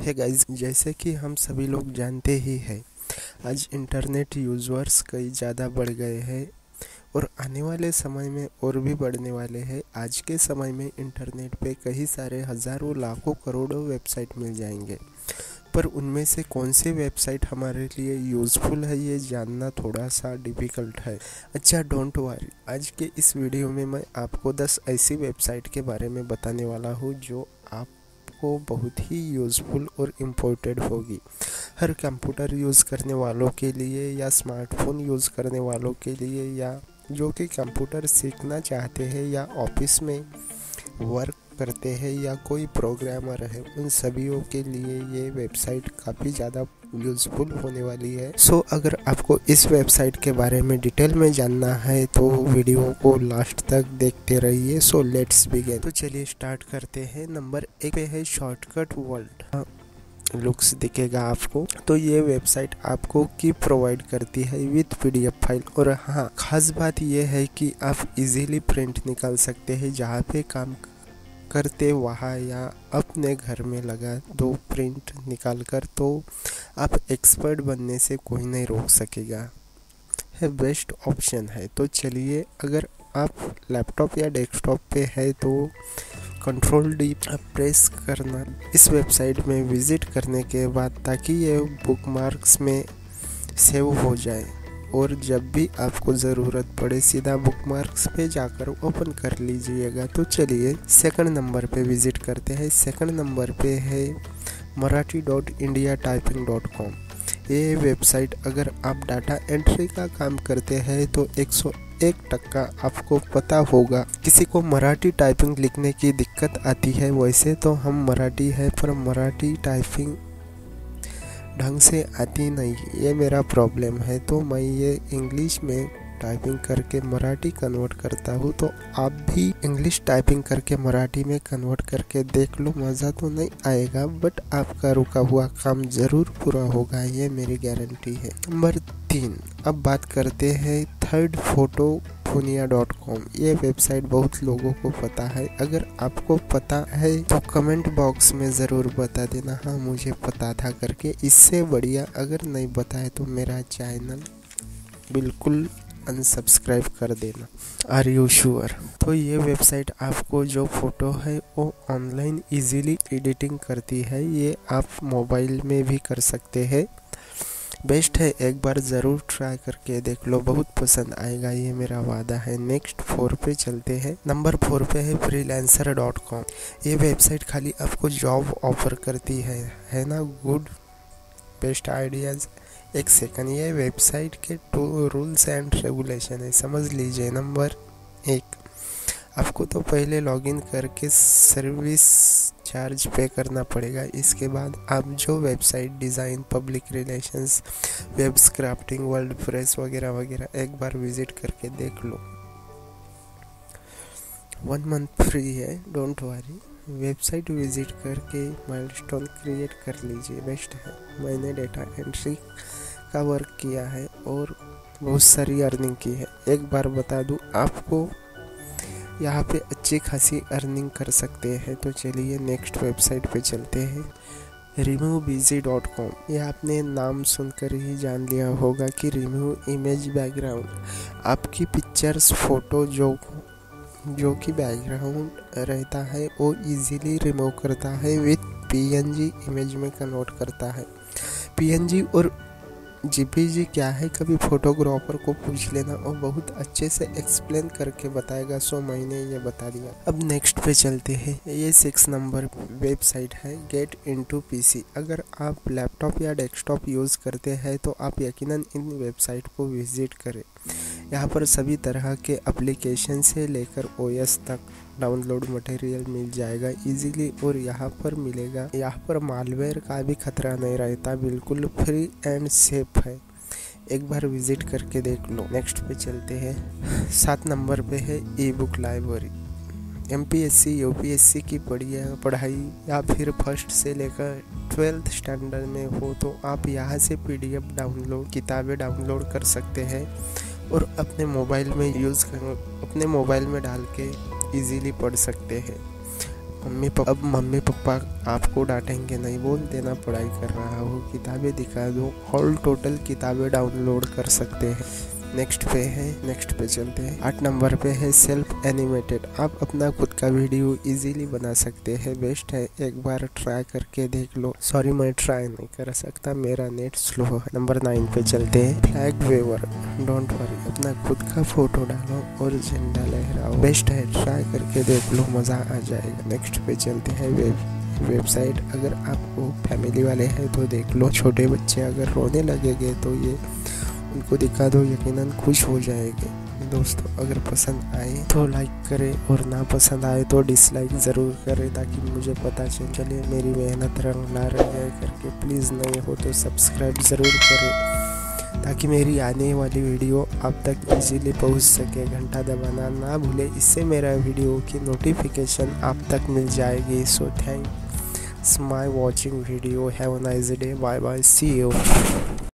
है गाइज, जैसे कि हम सभी लोग जानते ही हैं, आज इंटरनेट यूज़र्स कई ज़्यादा बढ़ गए हैं और आने वाले समय में और भी बढ़ने वाले हैं। आज के समय में इंटरनेट पे कई सारे हज़ारों लाखों करोड़ों वेबसाइट मिल जाएंगे, पर उनमें से कौन सी वेबसाइट हमारे लिए यूज़फुल है ये जानना थोड़ा सा डिफ़िकल्ट है। अच्छा, डोंट वरी, आज के इस वीडियो में मैं आपको 10 ऐसी वेबसाइट के बारे में बताने वाला हूँ जो आपको बहुत ही यूज़फुल और इम्पोर्टेंट होगी। हर कंप्यूटर यूज़ करने वालों के लिए या स्मार्टफोन यूज़ करने वालों के लिए या जो कि कंप्यूटर सीखना चाहते हैं या ऑफिस में वर्क करते हैं या कोई प्रोग्रामर है, उन सभी के लिए ये वेबसाइट काफ़ी ज़्यादा यूज़फुल होने वाली है। सो अगर आपको इस वेबसाइट के बारे में डिटेल में जानना है तो वीडियो को लास्ट तक देखते रहिए। So let's begin. तो चलिए स्टार्ट करते हैं। नंबर 1 पे है शॉर्टकट वर्ल्ड। लुक्स दिखेगा आपको। तो ये वेबसाइट आपको की प्रोवाइड करती है विथ PDF फाइल। और हाँ, खास बात ये है कि आप इजीली प्रिंट निकाल सकते हैं। जहाँ पे काम करते वहाँ या अपने घर में लगा दो प्रिंट निकाल कर, तो आप एक्सपर्ट बनने से कोई नहीं रोक सकेगा। है बेस्ट ऑप्शन है। तो चलिए, अगर आप लैपटॉप या डेस्कटॉप पे है तो Ctrl+D प्रेस करना इस वेबसाइट में विज़िट करने के बाद, ताकि ये बुकमार्क्स में सेव हो जाए और जब भी आपको ज़रूरत पड़े सीधा बुकमार्क्स पे जाकर ओपन कर लीजिएगा। तो चलिए सेकंड नंबर पे विज़िट करते हैं। सेकंड नंबर पे है marathi.indiatyping.com। ये वेबसाइट, अगर आप डाटा एंट्री का काम करते हैं तो 101% आपको पता होगा। किसी को मराठी टाइपिंग लिखने की दिक्कत आती है, वैसे तो हम मराठी है पर मराठी टाइपिंग ढंग से आती नहीं, ये मेरा प्रॉब्लम है। तो मैं ये इंग्लिश में टाइपिंग करके मराठी कन्वर्ट करता हूँ। तो आप भी इंग्लिश टाइपिंग करके मराठी में कन्वर्ट करके देख लो। मज़ा तो नहीं आएगा, बट आपका रुका हुआ काम ज़रूर पूरा होगा, ये मेरी गारंटी है। नंबर 3, अब बात करते हैं thirdphotofunia.com। ये वेबसाइट बहुत लोगों को पता है। अगर आपको पता है तो कमेंट बॉक्स में ज़रूर बता देना, हाँ मुझे पता था करके। इससे बढ़िया अगर नहीं बताए तो मेरा चैनल बिल्कुल अनसब्सक्राइब कर देना। Are you sure? तो ये वेबसाइट आपको जो फ़ोटो है वो ऑनलाइन इजीली एडिटिंग करती है। ये आप मोबाइल में भी कर सकते हैं। बेस्ट है, एक बार ज़रूर ट्राई करके देख लो, बहुत पसंद आएगा, ये मेरा वादा है। नेक्स्ट 4 पे चलते हैं। नंबर 4 पे है freelancer.com। ये वेबसाइट खाली आपको जॉब ऑफर करती है ना? Good, best ideas. एक सेकंड, ये वेबसाइट के 2 रूल्स एंड रेगुलेशन है, समझ लीजिए। नंबर 1, आपको तो पहले लॉगिन करके सर्विस चार्ज पे करना पड़ेगा। इसके बाद आप जो website design, public relations, web scraping, WordPress वगैरह वगैरह एक बार विजिट करके देख लो। 1 मंथ फ्री है, डोंट वरी। वेबसाइट विजिट करके माइलस्टोन क्रिएट कर लीजिए, बेस्ट है। मैंने डेटा एंट्री का वर्क किया है और बहुत सारी अर्निंग की है। एक बार बता दूं आपको, यहाँ पे अच्छी खासी अर्निंग कर सकते हैं। तो चलिए नेक्स्ट वेबसाइट पे चलते हैं। removebusy.com। ये आपने नाम सुनकर ही जान लिया होगा कि रिमूव इमेज बैकग्राउंड, आपकी पिक्चर्स फोटो जो कि बैकग्राउंड रहता है वो इजीली रिमूव करता है, विथ PNG इमेज में कन्वर्ट करता है। PNG और JPG क्या है, कभी फोटोग्राफर को पूछ लेना, और बहुत अच्छे से एक्सप्लेन करके बताएगा। सो मैंने ये बता दिया। अब नेक्स्ट पे चलते हैं। ये 6 नंबर वेबसाइट है गेट इनटू PC। अगर आप लैपटॉप या डेस्कटॉप यूज़ करते हैं तो आप यकीनन इन वेबसाइट को विजिट करें। यहाँ पर सभी तरह के एप्लीकेशन से लेकर OS तक डाउनलोड मटेरियल मिल जाएगा इजीली, और यहाँ पर मालवेयर का भी खतरा नहीं रहता, बिल्कुल फ्री एंड सेफ है। एक बार विजिट करके देख लो। नेक्स्ट पे चलते हैं। 7 नंबर पे है ई-बुक लाइब्रेरी। MPSC UPSC की पढ़ाई या फिर फर्स्ट से लेकर 12th स्टैंडर्ड में हो तो आप यहाँ से PDF डाउनलोड, किताबें डाउनलोड कर सकते हैं और अपने मोबाइल में डाल के इजीली पढ़ सकते हैं। अब मम्मी पापा आपको डांटेंगे नहीं, बोल देना पढ़ाई कर रहा हो, किताबें दिखा दो। ऑल टोटल किताबें डाउनलोड कर सकते हैं। नेक्स्ट पे चलते हैं। 8 नंबर पे है सेल्फ एनिमेटेड। आप अपना खुद का वीडियो इजीली बना सकते हैं। बेस्ट है, एक बार ट्राई करके देख लो। सॉरी, मैं ट्राई नहीं कर सकता, मेरा नेट स्लो है। नंबर 9 पे चलते हैं। Flag waiver. डोंट वरी, अपना खुद का फोटो डालो और झंडा लहराओ। बेस्ट है, ट्राई करके देख लो, मज़ा आ जाएगा। नेक्स्ट पे चलते हैं। वेबसाइट। अगर आपको फैमिली वाले हैं तो देख लो। छोटे बच्चे अगर रोने लगेंगे तो ये उनको दिखा दो, यकीनन खुश हो जाएंगे। दोस्तों, अगर पसंद आए तो लाइक करें और ना पसंद आए तो डिसलाइक ज़रूर करें, ताकि मुझे पता चले मेरी मेहनत रंग ला रही है करके। प्लीज़ नहीं हो तो सब्सक्राइब ज़रूर करें, ताकि मेरी आने वाली वीडियो आप तक इजीली पहुंच सके। घंटा दबाना ना भूले, इससे मेरा वीडियो की नोटिफिकेशन आप तक मिल जाएगी। So thanks my watching video. Have a nice day. Bye bye, see you.